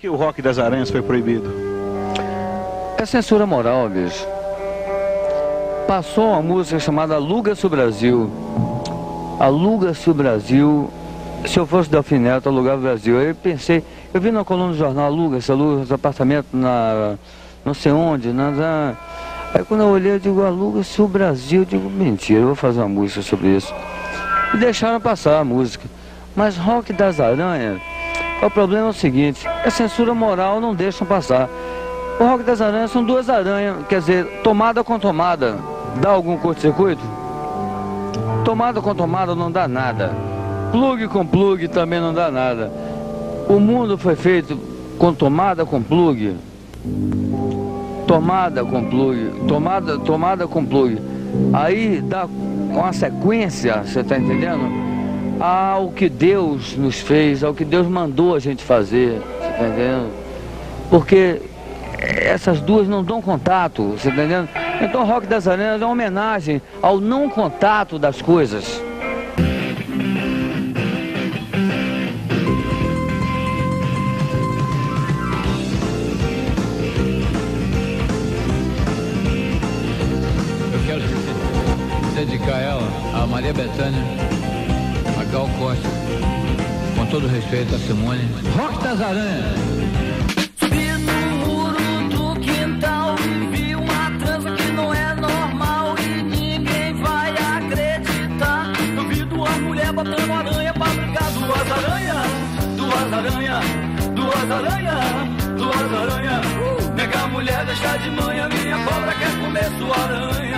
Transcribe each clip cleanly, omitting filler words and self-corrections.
que o Rock das Aranhas foi proibido? É censura moral, bicho. Passou uma música chamada Aluga-se o Brasil. Aluga-se o Brasil. Se eu fosse Delfim Neto, alugava o Brasil. Aí eu pensei, eu vi na coluna do jornal, aluga-se apartamento na não sei onde, aí quando eu olhei, eu digo, aluga-se o Brasil. Eu digo, mentira, eu vou fazer uma música sobre isso. E deixaram passar a música. Mas Rock das Aranhas, o problema é o seguinte, a censura moral não deixam passar. O Rock das Aranhas são duas aranhas, quer dizer, tomada com tomada, dá algum curto-circuito? Tomada com tomada não dá nada. Plug com plug também não dá nada. O mundo foi feito com tomada com plug. Tomada com plug. Tomada com plug. Aí dá uma sequência, você está entendendo? Ao que Deus nos fez, ao que Deus mandou a gente fazer, você está entendendo? Porque essas duas não dão contato, você está entendendo? Então o Rock das Aranhas é uma homenagem ao não contato das coisas. Eu quero dedicar ela a Maria Bethânia, a Gal Costa, com todo respeito a Simone. Rock das Aranhas. Duas aranhas, nega mulher deixa de manhã, minha cobra quer comer sua aranha.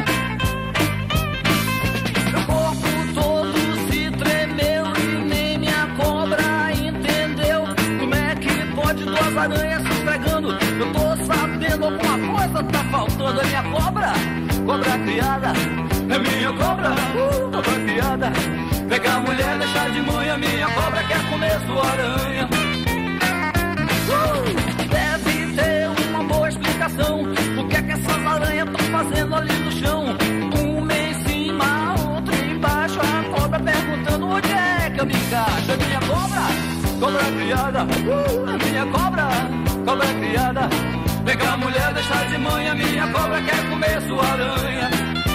Meu corpo todo se tremeu e nem minha cobra entendeu. Como é que pode duas aranhas se esfregando? Eu tô sabendo alguma coisa tá faltando. É minha cobra, cobra criada, é minha cobra, cobra criada. Nega mulher deixa de manhã, minha cobra quer comer sua aranha. Deve ter uma boa explicação. O que é que essas aranhas estão fazendo ali no chão? Uma em cima, outra embaixo. A cobra perguntando onde é que eu me encaixo. É minha cobra, cobra criada. É minha cobra, cobra criada. Pega a mulher, deixa de manhã, minha cobra quer comer sua aranha.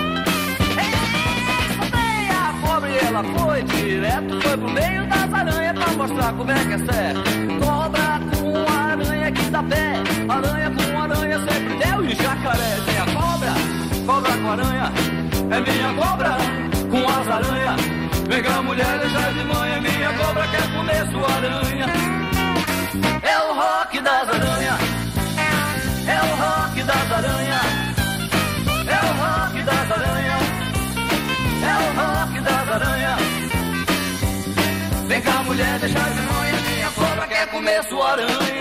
A cobra e ela foi direto, foi pro meio das aranhas pra mostrar como é que é certo. Cobra com aranha que dá pé, aranha com aranha sempre deu e jacaré. Minha cobra, cobra com aranha, é minha cobra com as aranhas. Pega a mulher, deixa de manhã, minha cobra quer comer sua aranha. É o rock das aranhas, é o rock das aranhas, é o rock das aranhas, é o rock das aranhas. Vem cá mulher, deixa de manhã, minha cobra quer comer sua aranha.